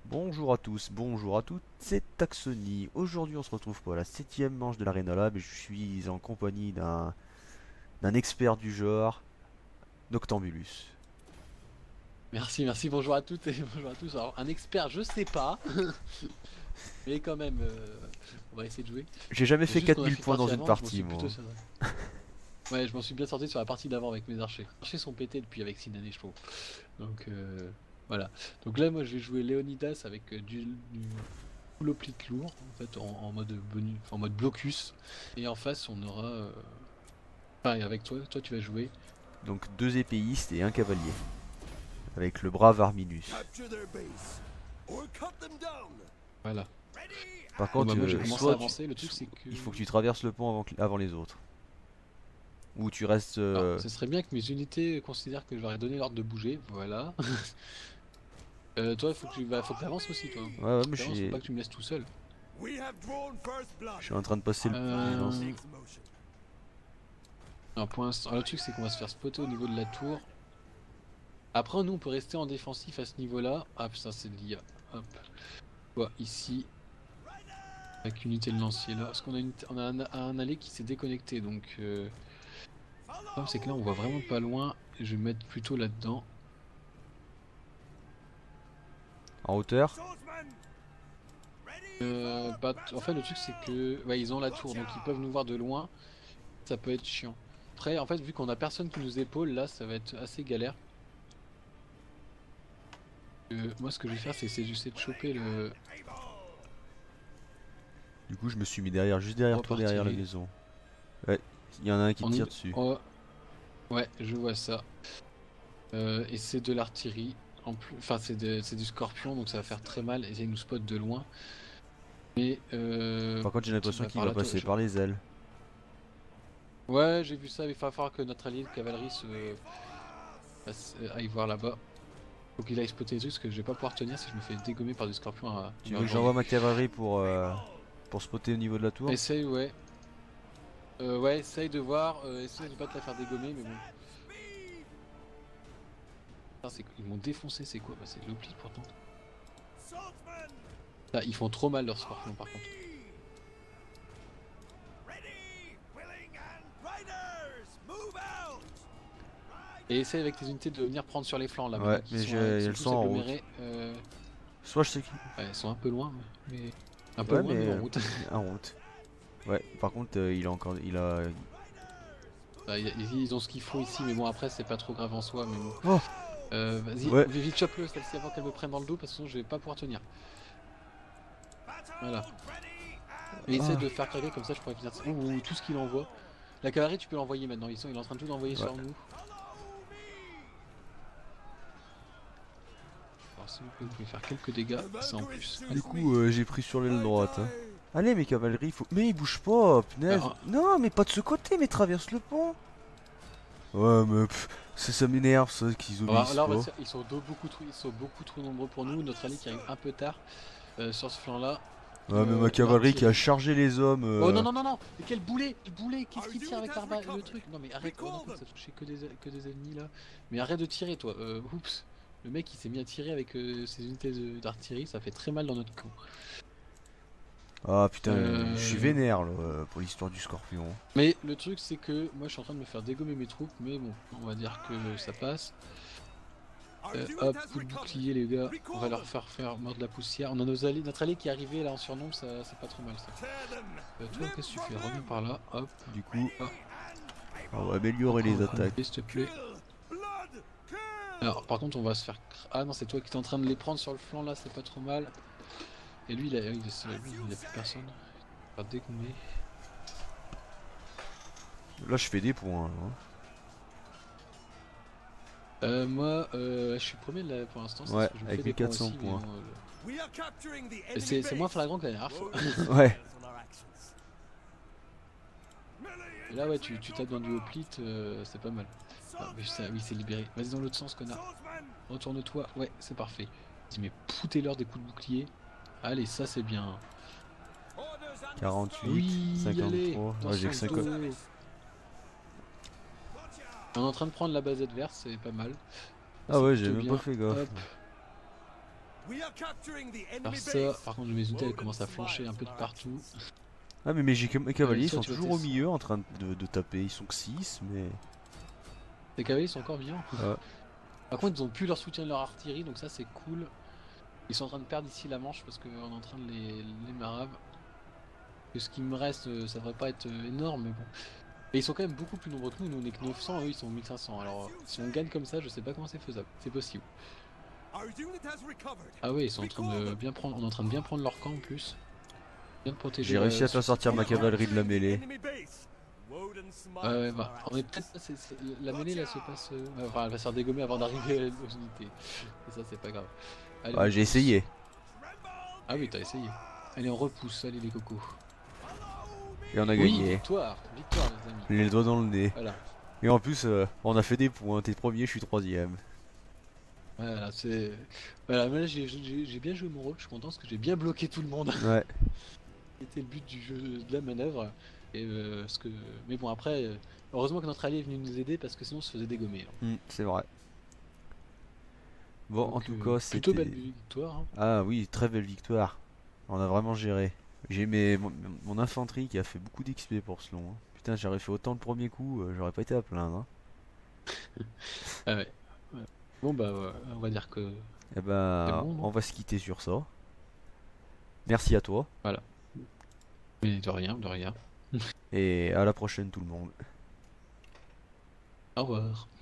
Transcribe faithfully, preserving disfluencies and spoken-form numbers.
Bonjour à tous, bonjour à toutes, c'est Taxoni. Aujourd'hui on se retrouve pour la septième manche de l'Arena Lab et je suis en compagnie d'un d'un expert du genre, Noctambulus. Merci, merci, bonjour à toutes et bonjour à tous. Alors, un expert, je sais pas, mais quand même, euh, on va essayer de jouer. J'ai jamais C'est fait juste qu'on a quatre mille fait une points dans partie une avant, je m'en partie suis plutôt moi. sur... Ouais, je m'en suis bien sorti sur la partie d'avant avec mes archers. Les archers sont pétés depuis avec Sinane, je trouve. Donc, euh, voilà. Donc là, moi, je vais jouer Léonidas avec euh, du, du full hoplite lourd, en fait, en, en mode bonus, en mode blocus. Et en face, on aura... euh, Enfin, avec toi, toi, tu vas jouer. Donc deux épéistes et un cavalier. Avec le brave Arminus. Voilà. Par Bon, contre, bah moi, j'ai euh, commencé à soit tu, avancer. Le truc, c'est que... il faut que tu traverses le pont avant, que- avant les autres. Ou tu restes... Alors, euh, ce serait bien que mes unités considèrent que je leur ai donné l'ordre de bouger, voilà. Euh, toi, faut que tu bah, faut que t'avances aussi, toi. Ouais, ouais, Faut que mais je t'avances, faut suis, pas que tu me laisses tout seul. je suis en train de passer le... les lances. Euh... Alors, pour l'instant, alors, le truc, c'est qu'on va se faire spotter au niveau de la tour. Après, nous, on peut rester en défensif à ce niveau-là. Ah, putain, c'est de l'I A. Hop. Quoi, ici. Avec une unité de lancier là. Parce qu'on a, une... on a un, un allée qui s'est déconnecté, donc... Euh... Le problème, c'est que là, on voit vraiment pas loin. Je vais me mettre plutôt là-dedans. En hauteur. Euh, bah, t- en fait, le truc c'est que ouais, ils ont la tour, donc ils peuvent nous voir de loin. Ça peut être chiant. Après, en fait, vu qu'on a personne qui nous épaule, là, ça va être assez galère. Euh, moi, ce que je vais faire, c'est c'est j'essaie de choper le Du coup je me suis mis derrière, juste derrière toi, derrière la repartir. maison. Ouais, il y en a un qui te En tire une... dessus. oh, ouais, je vois ça. Euh, et c'est de l'artillerie. En plus, enfin, c'est de- c'est du scorpion, donc ça va faire très mal. Et ils nous spot de loin. Mais euh... Par contre j'ai l'impression bah, qu'il par va là, toi, passer je- par les ailes. ouais, j'ai vu ça. Il va falloir que notre allié de cavalerie se passe- aille voir là-bas. Faut qu'il aille spotter les trucs parce que je vais pas pouvoir tenir si je me fais dégommer par des scorpions à Tu une veux heure de que j'envoie journée. ma cavalerie pour, euh, pour spotter au niveau de la tour? Essaye, ouais. Euh, ouais, essaye de voir, euh, essaye de pas te la faire dégommer, mais bon. Putain, c'est- ils m'ont défoncé, c'est quoi? Bah, c'est de l'oubli pourtant. Ah, ils font trop mal leurs scorpions par contre. Et essaye avec tes unités de venir prendre sur les flancs là Ouais, maintenant, qui mais sont, j'ai- euh, qui sont elles tous sont en route. agglomérés. Euh... Soit je sais qui. Ouais, ils sont un peu loin, mais. Un peu Ouais, loin, mais mais en euh, route. en route. Ouais, par contre, euh, il a encore. Il a. Bah, y a- ils ont ce qu'il faut ici, mais bon, après, c'est pas trop grave en soi, mais bon. Oh! Euh, vas-y, Ouais. vite chope-le celle-ci avant qu'elle me prenne dans le dos parce que sinon je vais pas pouvoir tenir. Voilà. Et essaie Ah. de faire craquer comme ça je pourrais finir ouh, tout ce qu'il envoie. La cavalerie tu peux l'envoyer maintenant, ils sont, il est en train de tout envoyer Ouais. sur nous. Alors si vous pouvez, vous pouvez faire quelques dégâts, c'est en plus. Du coup, euh, j'ai pris sur l'aile droite. Hein. Allez, mes cavaleries, faut. Mais ils bougent pas, punaise! Alors, Non, mais pas de ce côté, mais traverse le pont! Ouais, mais pff, ça, ça m'énerve, ça, qu'ils alors, obéissent là on va pas. se faire- ils sont do- beaucoup trop, ils sont beaucoup trop nombreux pour nous. Notre allié qui arrive un peu tard euh, sur ce flanc là. Ouais, mais ma cavalerie qui a chargé les hommes. Oh euh, non non non non, mais quel boulet, le boulet, qu'est-ce qu'il tire avec l'arba le truc? Non mais arrête, oh, non, ça touchait que des, que des ennemis là. Mais arrête de tirer toi, euh, oups. Le mec il s'est mis à tirer avec euh, ses unités de- d'artillerie, ça fait très mal dans notre camp. Ah putain, Euh, je suis vénère là, euh, pour l'histoire du scorpion. Mais le truc c'est que moi je suis en train de me faire dégommer mes troupes, mais bon, on va dire que ça passe. Euh, hop, coup de bouclier les gars, on va leur faire faire mordre la poussière. On a nos alliés, notre allié qui est arrivé là en surnombre, ça c'est pas trop mal ça. Euh, toi qu'est-ce que tu fais? Reviens par là, hop. Du coup, Ah. on va améliorer les Reprends, attaques. s'il te plaît. Alors par contre on va se faire... Ah non c'est toi qui es en train de les prendre sur le flanc là, c'est pas trop mal. Et lui il a, il a, lui, il a plus personne. Il va dégommer. Là, je fais des points. Là, hein. Euh, moi euh, je suis premier là pour l'instant, Ouais, parce que je me avec fais des mes points quatre cents aussi, mais points. bon, euh, c'est c'est moins flagrant que la dernière fois. Ouais. Et là ouais tu, tu tapes dans du hoplite, euh, c'est pas mal. Ah, oui ça- oui, c'est libéré. Vas-y dans l'autre sens connard. Retourne-toi, ouais c'est parfait. Dis mais foutez-leur des coups de bouclier. Allez ça c'est bien. quarante-huit, Oui allez, cinquante-trois. dans Ouais, ce j'ai que sens cinquante. dos. On est en train de prendre la base adverse, c'est pas mal. Ah C'est ouais, j'ai plutôt même bien. pas fait gaffe. Hop. Alors ça, par contre, mes unités elles commencent à flancher un peu de partout. Ah mais mes, mes cavaliers Ouais, ils toi, sont tu vas toujours au tester. milieu en train de, de taper, ils sont que six mais... Les cavaliers sont encore vivants. Ouais. Par contre, ils ont plus leur soutien de leur artillerie, donc ça c'est cool. Ils sont en train de perdre ici la Manche parce qu'on est en train de les, les marave. Que ce qui me reste, euh, ça devrait pas être euh, énorme, mais bon. Et ils sont quand même beaucoup plus nombreux que nous. Nous on est que neuf cents, eux ils sont mille cinq cents. Alors si on gagne comme ça, je sais pas comment c'est faisable. C'est possible. Ah oui, ils sont en train de bien prendre, on est en train de bien prendre leur camp en plus. Bien de protéger. J'ai réussi euh, à faire ce- sortir ma cavalerie de la mêlée. Ouais, ouais, bah, on est peut-être. c'est- c'est- La mêlée là se passe. euh, ouais, Enfin, elle va se faire dégommer avant d'arriver aux unités. Et ça, c'est pas grave. Allez, Ah, on j'ai repousse. essayé. Ah oui, t'as essayé. Allez, on repousse. Allez, les cocos. Et on a Oui, gagné. victoire. Victoire, les amis. Les doigts dans le nez. Voilà. Et en plus, euh, on a fait des points. T'es premier, je suis troisième. Voilà, c'est. Voilà, mais là, j'ai j'ai- j'ai bien joué mon rôle. Je suis content parce que j'ai bien bloqué tout le monde. Ouais. C'était le but du jeu, de la manœuvre. Et euh, ce que... Mais bon, après, euh, heureusement que notre allié est venu nous aider parce que sinon on se faisait dégommer. hein. Hmm, c'est vrai. Bon, en Donc, tout euh, cas, plutôt c'était... belle victoire. hein. Ah oui, très belle victoire. On a vraiment géré. J'ai mes... mon, mon infanterie qui a fait beaucoup d'X P pour ce long. hein. Putain, j'aurais fait autant le premier coup, euh, j'aurais pas été à plaindre. hein. Ah ouais. Ouais. Bon, bah, ouais, on va dire que. Eh ben, C'est bon, non on va se quitter sur ça. Merci à toi. Voilà. Mais de rien, de rien. Et à la prochaine tout le monde. Au revoir.